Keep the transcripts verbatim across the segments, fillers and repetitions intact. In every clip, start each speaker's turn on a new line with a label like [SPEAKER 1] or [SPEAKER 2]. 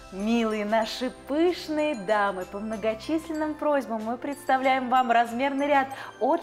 [SPEAKER 1] Милые наши пышные дамы, по многочисленным просьбам мы представляем вам размерный ряд от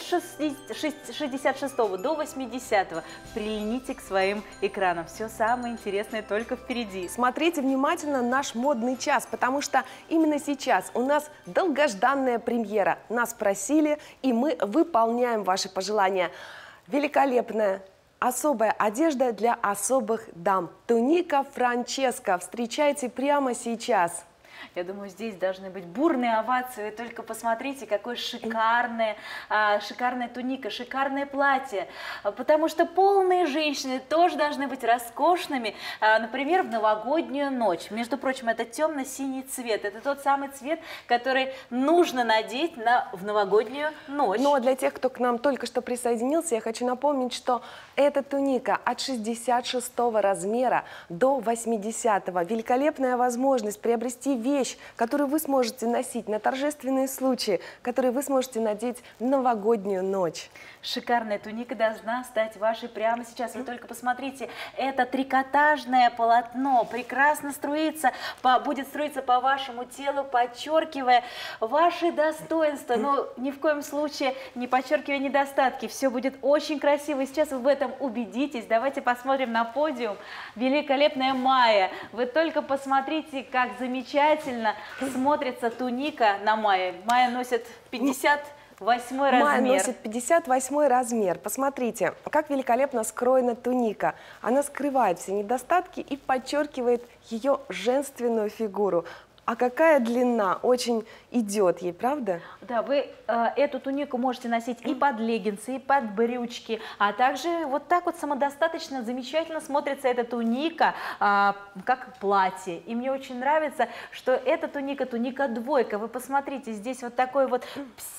[SPEAKER 1] шестьдесят шестого до восьмидесятого. Прильните к своим экранам. Все самое интересное только впереди.
[SPEAKER 2] Смотрите внимательно наш модный час, потому что именно сейчас у нас долгожданная премьера. Нас просили, и мы выполняем ваши пожелания. Великолепная особая одежда для особых дам. Туника Франческо. Встречайте прямо сейчас.
[SPEAKER 1] Я думаю, здесь должны быть бурные овации. Вы только посмотрите, какое шикарное, а, шикарная туника, шикарное платье. Потому что полные женщины тоже должны быть роскошными, а, например, в новогоднюю ночь. Между прочим, это темно-синий цвет. Это тот самый цвет, который нужно надеть на, в новогоднюю ночь.
[SPEAKER 2] Но для тех, кто к нам только что присоединился, я хочу напомнить, что эта туника от шестьдесят шестого размера до восьмидесятого. Великолепная возможность приобрести вещь, которую вы сможете носить на торжественные случаи, которые вы сможете надеть в новогоднюю ночь.
[SPEAKER 1] Шикарная туника должна стать вашей прямо сейчас. Вы только посмотрите, это трикотажное полотно прекрасно струится, по, будет струиться по вашему телу, подчеркивая ваши достоинства, но ни в коем случае не подчеркивая недостатки. Все будет очень красиво. И сейчас вы в этом убедитесь. Давайте посмотрим на подиум. Великолепная Майя. Вы только посмотрите, как замечательно смотрится туника на Майе. Майя носит пятьдесят восьмой размер.
[SPEAKER 2] Майя носит пятьдесят восьмой размер. Посмотрите, как великолепно скроена туника. Она скрывает все недостатки и подчеркивает ее женственную фигуру. А какая длина? Очень идет ей, правда?
[SPEAKER 1] Да, вы э, эту тунику можете носить и под леггинсы, и под брючки, а также вот так вот самодостаточно, замечательно смотрится эта туника, э, как платье. И мне очень нравится, что эта туника, туника двойка. Вы посмотрите, здесь вот такой вот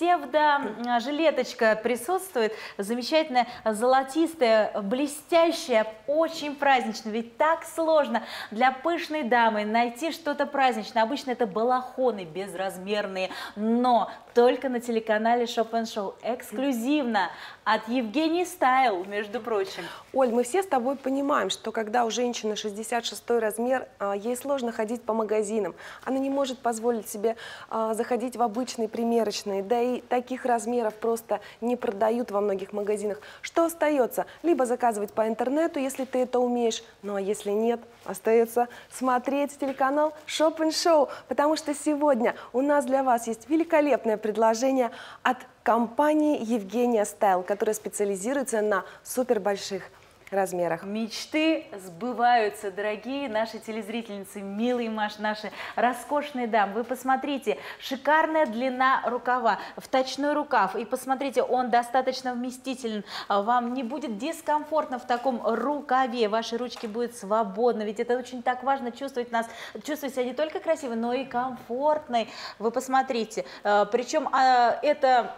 [SPEAKER 1] псевдо-жилеточка присутствует, замечательная, золотистая, блестящая, очень праздничная. Ведь так сложно для пышной дамы найти что-то праздничное. Обычно это балахоны безразмерные, но только на телеканале Shop and Show, эксклюзивно от Евгении Стайл, между прочим.
[SPEAKER 2] Оль, мы все с тобой понимаем, что когда у женщины шестьдесят шестой размер, ей сложно ходить по магазинам. Она не может позволить себе заходить в обычные примерочные, да и таких размеров просто не продают во многих магазинах. Что остается? Либо заказывать по интернету, если ты это умеешь, ну а если нет, остается смотреть телеканал Shop and Show, потому что сегодня у нас для вас есть великолепное предложение от компании Евгения Стайл, которая специализируется на супербольших размерах.
[SPEAKER 1] Мечты сбываются, дорогие наши телезрительницы, милые наши роскошные дамы. Вы посмотрите, шикарная длина рукава, вточной рукав. И посмотрите, он достаточно вместителен. Вам не будет дискомфортно в таком рукаве. Ваши ручки будут свободны. Ведь это очень так важно чувствовать нас, чувствовать себя не только красивой, но и комфортной. Вы посмотрите. Причем это...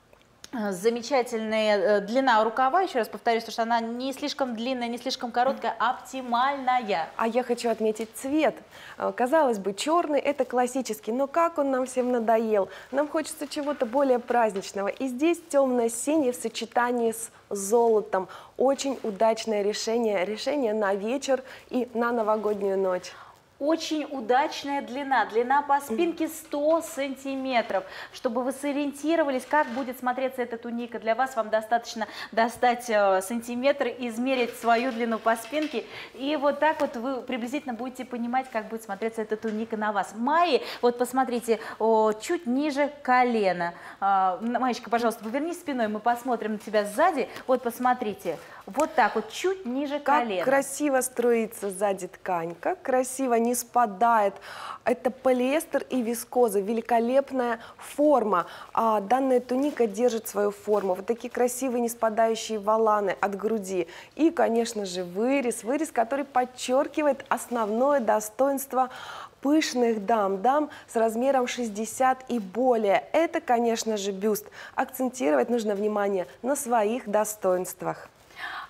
[SPEAKER 1] замечательная длина рукава, еще раз повторюсь, что она не слишком длинная, не слишком короткая, оптимальная.
[SPEAKER 2] А я хочу отметить цвет. Казалось бы, черный – это классический, но как он нам всем надоел. Нам хочется чего-то более праздничного. И здесь темно-синий в сочетании с золотом. Очень удачное решение, решение на вечер и на новогоднюю ночь.
[SPEAKER 1] Очень удачная длина, длина по спинке сто сантиметров. Чтобы вы сориентировались, как будет смотреться эта туника, для вас вам достаточно достать э, сантиметр, измерить свою длину по спинке, и вот так вот вы приблизительно будете понимать, как будет смотреться эта туника на вас. Майи, вот посмотрите, о, чуть ниже колена. Э, Маечка, пожалуйста, повернись спиной, мы посмотрим на тебя сзади. Вот посмотрите, вот так вот, чуть ниже колена.
[SPEAKER 2] Как красиво строится сзади ткань, как красиво, не спадает. Это полиэстер и вискоза, великолепная форма. А данная туника держит свою форму. Вот такие красивые не спадающие воланы от груди. И, конечно же, вырез, вырез, который подчеркивает основное достоинство пышных дам, дам с размером шестьдесят и более. Это, конечно же, бюст. Акцентировать нужно внимание на своих достоинствах.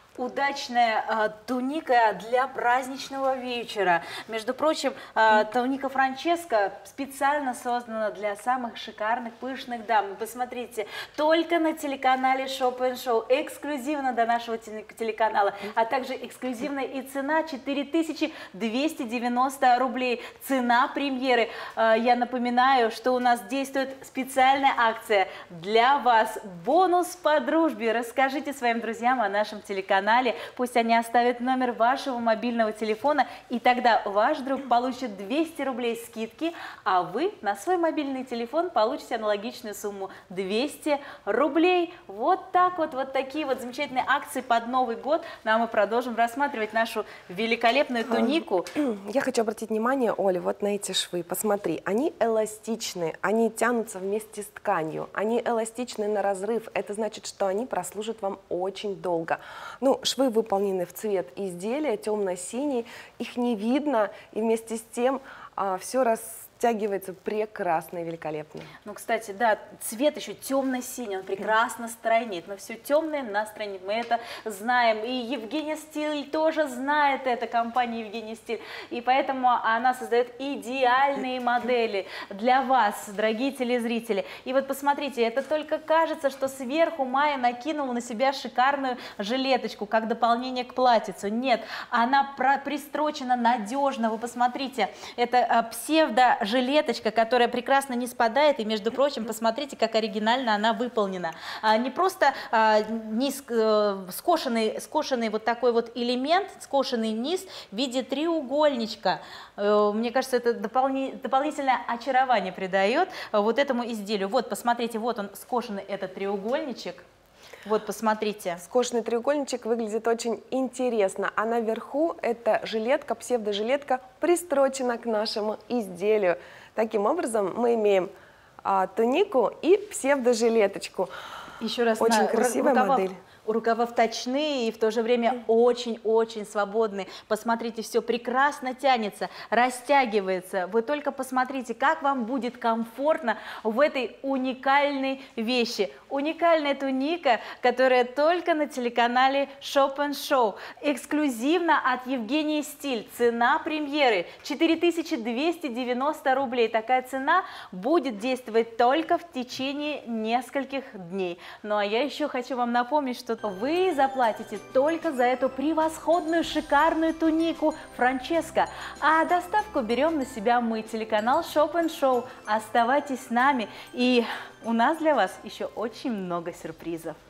[SPEAKER 1] Удачная а, туника для праздничного вечера. Между прочим, а, туника Франческо специально создана для самых шикарных, пышных дам. Посмотрите, только на телеканале Shop and Show, эксклюзивно до нашего телеканала, а также эксклюзивная и цена четыре тысячи двести девяносто рублей. Цена премьеры. А, я напоминаю, что у нас действует специальная акция для вас. Бонус по дружбе. Расскажите своим друзьям о нашем телеканале. Пусть они оставят номер вашего мобильного телефона, и тогда ваш друг получит двести рублей скидки, а вы на свой мобильный телефон получите аналогичную сумму двести рублей. Вот так вот, вот такие вот замечательные акции под Новый год. Ну, а мы продолжим рассматривать нашу великолепную тунику.
[SPEAKER 2] Я хочу обратить внимание, Оля, вот на эти швы. Посмотри, они эластичные, они тянутся вместе с тканью, они эластичны на разрыв. Это значит, что они прослужат вам очень долго. Ну, швы выполнены в цвет изделия, темно-синий, их не видно, и вместе с тем а, все растягивается прекрасно и великолепно.
[SPEAKER 1] Ну, кстати, да, цвет еще темно-синий, он прекрасно стройнит, но все темное нас стройнит, мы это знаем, и Евгения Стиль тоже знает это, компания Евгения Стиль, и поэтому она создает идеальные модели для вас, дорогие телезрители. И вот посмотрите, это только кажется, что сверху Майя накинула на себя шикарную жилеточку, как дополнение к платьицу. Нет, она пристрочена надежно, вы посмотрите, это псевдо-жилеточка, которая прекрасно не спадает, и, между прочим, посмотрите, как оригинально она выполнена. А, не просто а, низ, а, скошенный, скошенный вот такой вот элемент, скошенный низ в виде треугольничка. А, мне кажется, это дополни, дополнительное очарование придает а, вот этому изделию. Вот, посмотрите, вот он, скошенный этот треугольничек. Вот, посмотрите.
[SPEAKER 2] Скошенный треугольничек выглядит очень интересно, а наверху эта жилетка, псевдожилетка, пристрочена к нашему изделию. Таким образом, мы имеем а, тунику и псевдожилеточку.
[SPEAKER 1] Еще раз,
[SPEAKER 2] очень
[SPEAKER 1] на,
[SPEAKER 2] красивая
[SPEAKER 1] рукава,
[SPEAKER 2] модель.
[SPEAKER 1] Рукава вточные и в то же время очень-очень свободные. Посмотрите, все прекрасно тянется, растягивается. Вы только посмотрите, как вам будет комфортно в этой уникальной вещи. Уникальная туника, которая только на телеканале Shop and Show. Эксклюзивно от Евгении Стиль. Цена премьеры четыре тысячи двести девяносто рублей. Такая цена будет действовать только в течение нескольких дней. Ну а я еще хочу вам напомнить, что вы заплатите только за эту превосходную, шикарную тунику Франческо. А доставку берем на себя мы, телеканал Shop and Show. Оставайтесь с нами, и у нас для вас еще очень много сюрпризов.